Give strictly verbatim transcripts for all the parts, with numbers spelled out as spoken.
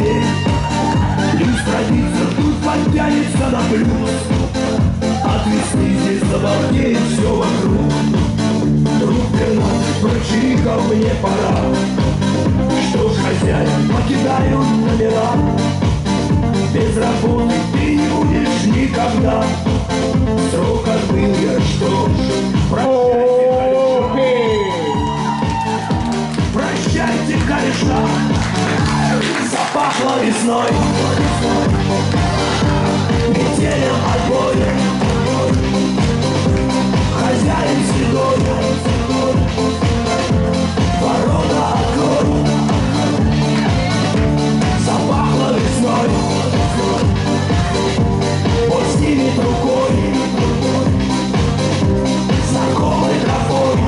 дней. Лишь традиция тут подтянется на плюс. От весны здесь забалдеет все вокруг. Друг Бернард прочирикал, мне пора. Что ж, хозяин, покидаю номера. Без работы ты не будешь никогда. Срок отбыл я, что ж, прощайте, кореша. Прощайте, кореша. Запахло весной, метелем отбоем. Хозяин седой, ворота открой. Запахло весной, он снимет рукой знакомой тропой.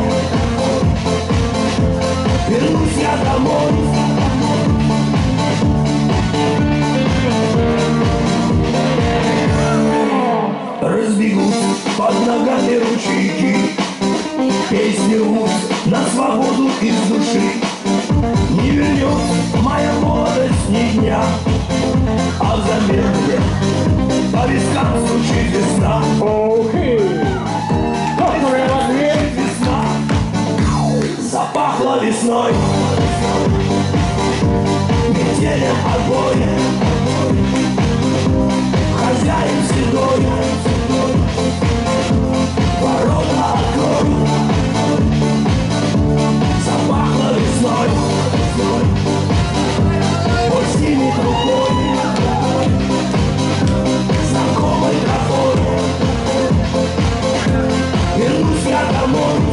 Вернусь я домой. Разбегут под ногами ручейки, песни рвут на свободу из души. Не вернет моя молодость ни дня, а взамен мне по вискам стучит весна. Стучит весна, запахло весной, метелем отбоем. Хозяин седой, ворота открой. Запахло весной, он снимет рукой знакомой тропой. Вернусь я домой.